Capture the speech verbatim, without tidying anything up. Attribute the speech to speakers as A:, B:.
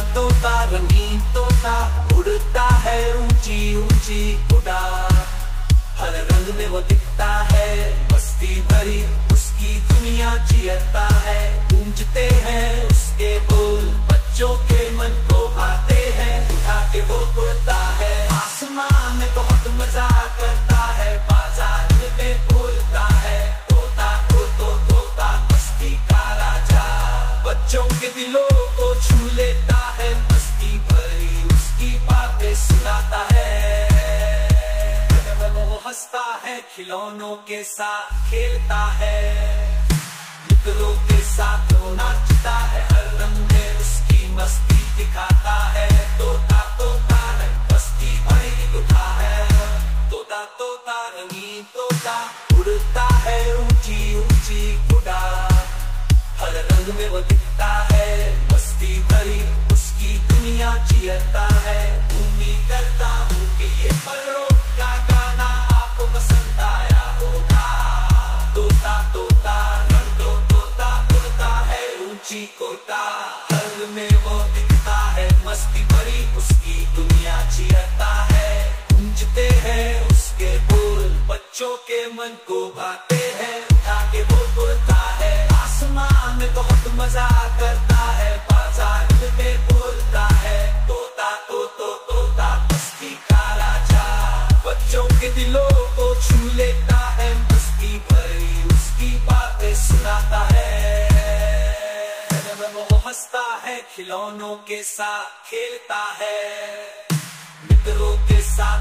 A: तोता रंगीन तोता उड़ता है ऊंची ऊंची उड़ान। हर रंग में वो दिखता है मस्ती भरी उसकी दुनिया जियता है। गूंजते हैं उसके बोल बच्चों के मन को भाते हैं। उठा के वो उड़ता है आसमान में बहुत मजा करता है। बाजार में बोलता है तोता तो तो तोता मस्ती का राजा। बच्चों के दिलों को छू लेता है मस्ती भरी उसकी बातें सुनाता है। वो हंसता है खिलौनों के साथ खेलता है। मित्रों के साथ वो नाचता है। हर रंग में उसकी मस्ती दिखाता है। तोता तोता रंग मस्ती भरी उठा है। तोता तोता रंगीन तोता उड़ता है ऊंची ऊंची उड़ान। हर रंग में वो दिखता है मस्ती भरी उसकी दुनिया जियता है। उम्मीद करता हूँ कि ये पलों का गाना आपको पसंद आया होगा। तोता तोता रंग दो तोता उड़ता है ऊंची कोटा। हर में वो दिखता है मस्ती भरी उसकी दुनिया जियता है। गूंजते हैं उसके बोल बच्चों के मन को भाते हैं। उठा के वो उड़ता है आसमान में बहुत मजा करता है। बाजार में बोलता है तोता तो तो तोता मस्ती का राजा। बच्चों के दिलों को छू लेता है मस्ती भरी उसकी बातें सुनाता है। वो हंसता है खिलौनों के साथ खेलता है। मित्रों के साथ